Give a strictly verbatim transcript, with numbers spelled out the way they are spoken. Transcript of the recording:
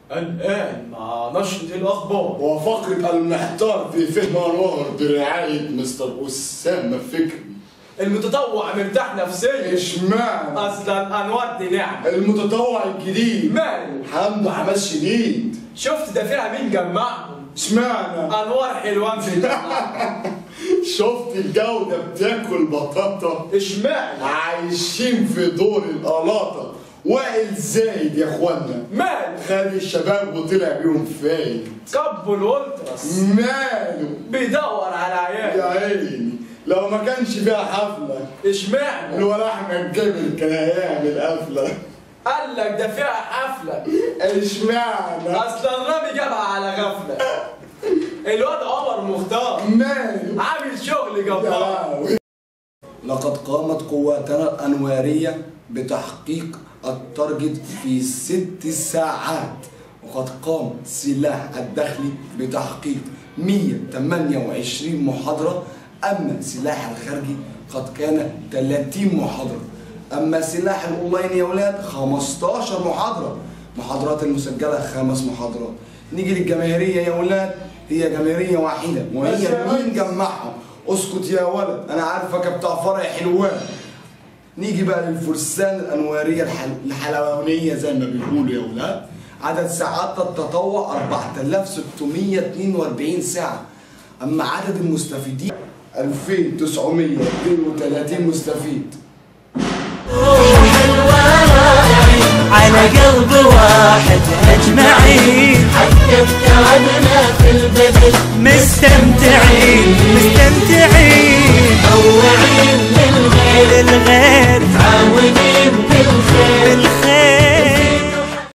الآن مع نشرة الأخبار وفقرة المحتار في فهم أنوار برعاية مستر أسامة فكري. المتطوع مرتاح نفسيا. اشمعنى؟ أصلا أنوار دي نعمة. المتطوع الجديد ماله؟ حمد حماس شديد. شفت ده فيها مين جمعهم؟ اشمعنى؟ أنوار حلوان في الجماعة. شفت الجودة بتاكل بطاطا؟ اشمعنى؟ عايشين في دور القلاطة. وائل زايد يا اخوانا ماله؟ خد الشباب وطلع بيهم فايد. كب الولترس ماله؟ بيدور على عيال. يا عيني لو ما كانش فيها حفلة اشمعنى؟ الولا احمد جابر كان هيعمل قفلة. قال لك ده فيها حفلة. اشمعنى؟ اصلا رامي جابها على غفلة. الواد عمر مختار ماله؟ عامل شغل جبار. لقد قامت قواتنا الأنوارية بتحقيق التارجت في ست ساعات، وقد قام سلاح الداخلي بتحقيق مئة وثمانية وعشرين محاضرة، أما سلاح الخارجي قد كان ثلاثين محاضرة، أما سلاح الأونلاين يا ولاد خمستاشر محاضرة، محاضرات المسجلة خمس محاضرات. نيجي للجماهيرية يا ولاد، هي جماهيرية واحدة وهي مين جمعهم؟ اسكت يا ولد أنا عارفك بتاع فرع حلوان. نيجي بقى للفرسان الأنوارية الحل... الحلوانية زي ما بيقولوا يا ولاد. عدد ساعات التطوع أربعة آلاف وستمئة واثنين وأربعين ساعة، أما عدد المستفيدين ألفين وتسعمئة واثنين وثلاثين مستفيد. على قلب واحد أجمعين حققت عدنا